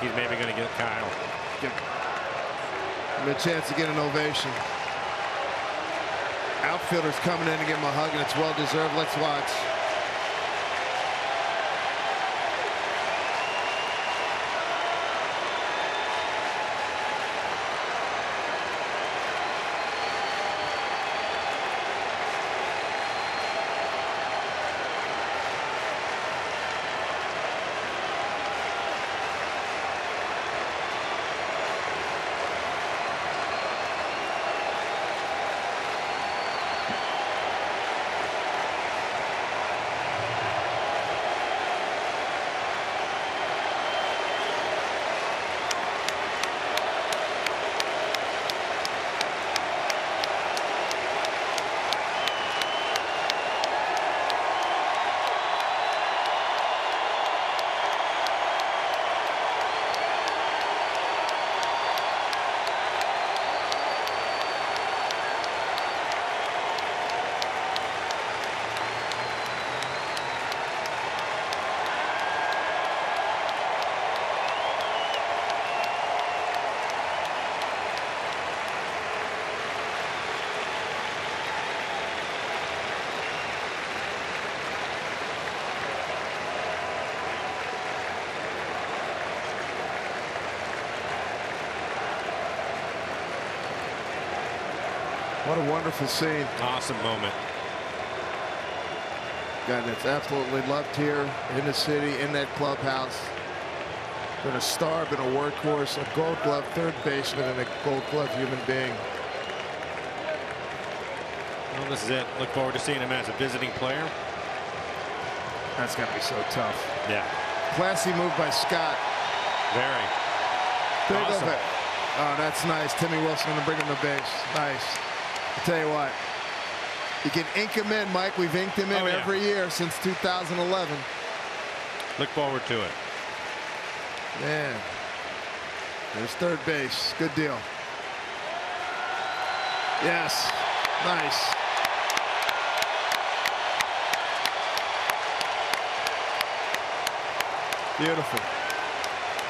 He's maybe going to get Kyle. Give him a chance to get an ovation. Outfielders coming in to give him a hug, and it's well deserved. Let's watch. What a wonderful scene. Awesome moment. Guy that's absolutely loved here in the city, in that clubhouse. Been a star, been a workhorse, a gold glove third baseman, and a gold glove human being. Well, this is it. Look forward to seeing him as a visiting player. That's got to be so tough. Yeah. Classy move by Scott. Very. There you Awesome. go. Oh, that's nice. Timmy Wilson going to bring him to base. Nice. I'll tell you what. You can ink him in, Mike. We've inked him in every year since 2011. Look forward to it. Man. There's third base. Good deal. Yes. Nice. Beautiful.